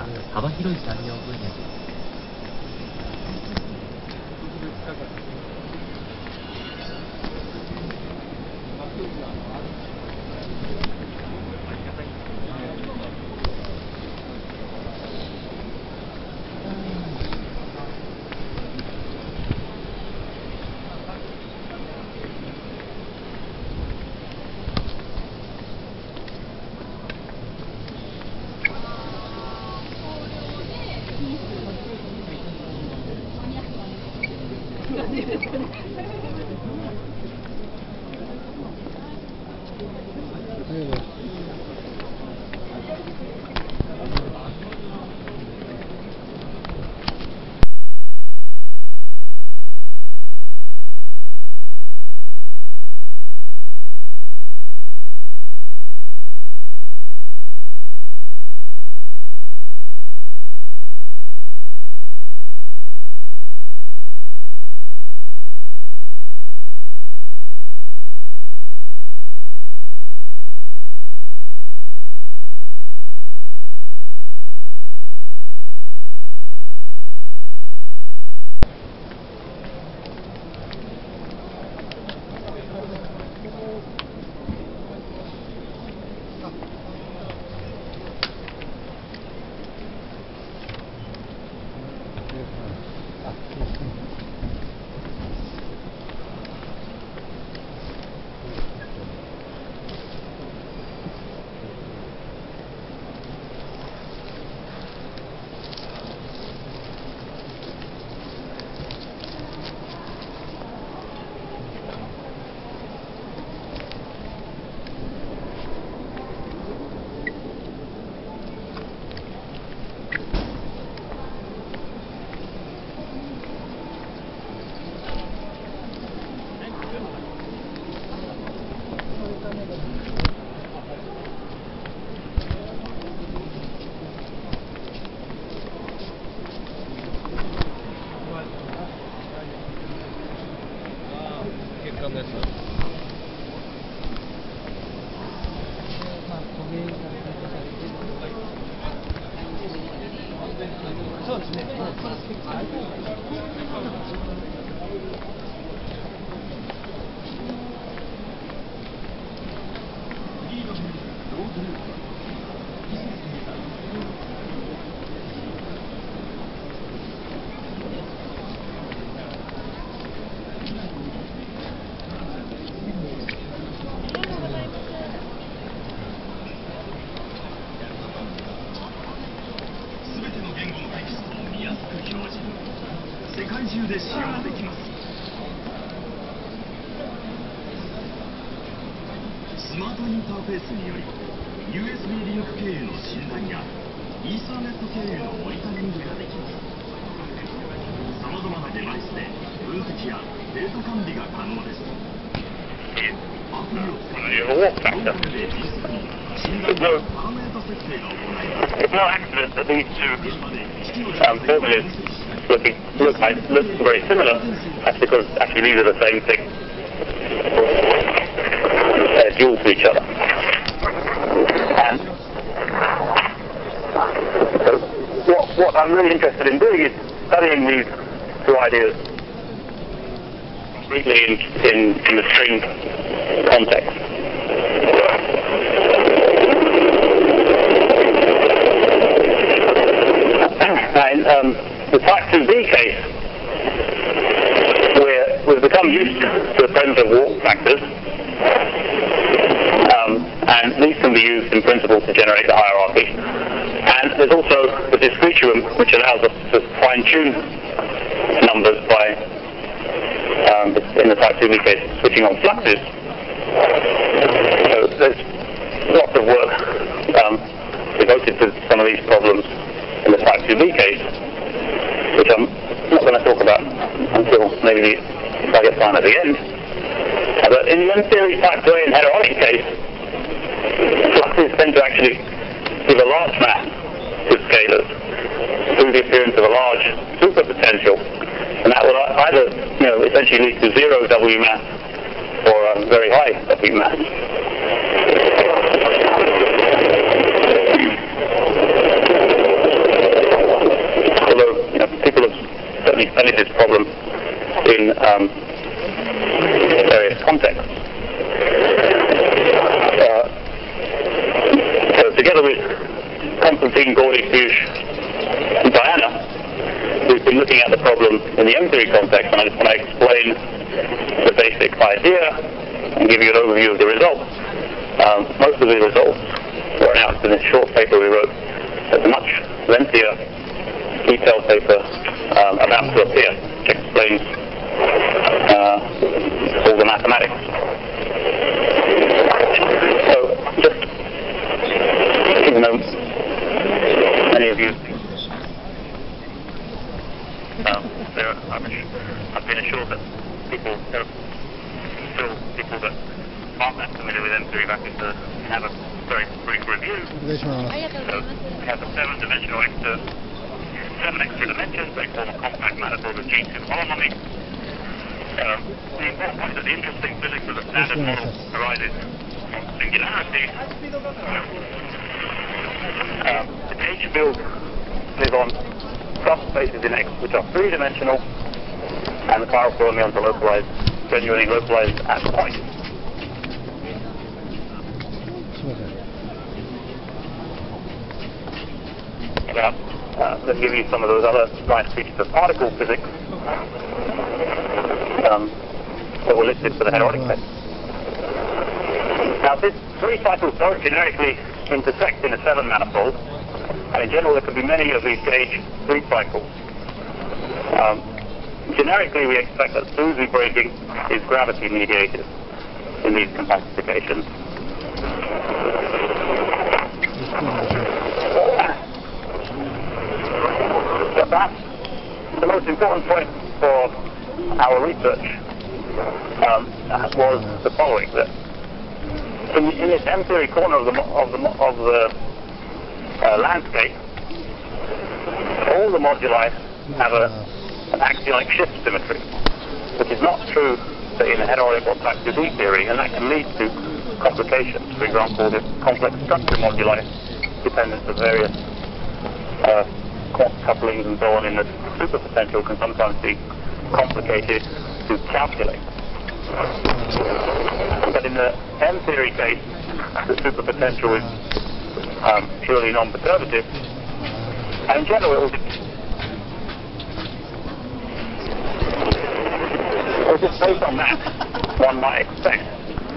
は幅広い産業分野です。 そうですね。 世界中で使用できます。スマートインターフェースにより USB リンク経由の診断やイーサーネット経由のモニタリングができます。さまざまなデバイスで分析やデータ管理が可能です。アプリを使ってローカルで迅速に診断やパラメータ設定が行えます。 It's no accident that these two formulas look very similar. That's because actually these are the same thing. They're dual to each other. And so what I'm really interested in doing is studying these two ideas completely in the string context. And the type 2B case, where we've become used to the presence of warp factors, and these can be used in principle to generate the hierarchy. And there's also the discretium, which allows us to fine-tune numbers by, in the type 2B case, switching on fluxes. So there's lots of work devoted to some of these problems in the type 2B case, which I'm not going to talk about until maybe if I get time at the end. But in the M-series type 2A and heteronic case, fluxes tend to actually give a large mass to scalars through the appearance of a large superpotential, and that will either, essentially lead to zero W mass or a very high W mass. certainly studied this problem in various contexts. So together with Konstantin, Gordy, Piyush, and Diana, we've been looking at the problem in the M-theory context, and I just want to explain the basic idea and give you an overview of the results. Most of the results were announced in this short paper we wrote. There's a much lengthier, detailed paper about to appear, which explains all the mathematics. So, just, even though many of you, I've been assured that there are still people that aren't that familiar with M-theory vectors to have a very brief review. So, we have the 7-dimensional vector, 7 extra dimensions, they form a compact manifold of G2 holonomy. The important point is that the interesting physics of the standard model arises from singularity. The gauge fields live on subspaces in X which are 3-dimensional, and the chiral fermions are localized, genuinely localized at points. Let's give you some of those other nice features of particle physics that were listed for the Herodic test. Now, these 3 cycles don't generically intersect in a 7 manifold, and in general there could be many of these gauge 3 cycles. Generically, we expect that Susy breaking is gravity mediated in these compactifications. But perhaps the most important point for our research was the following: that in this M-theory corner of the landscape, all the moduli have an axionic shift symmetry, which is not true in the heterotic or type 2D theory, and that can lead to complications. For example, the complex structure moduli, dependence of various quark couplings and so on in the superpotential, can sometimes be complicated to calculate. But in the M-theory case, the superpotential is purely non-perturbative, and in general it was just based on that, one might expect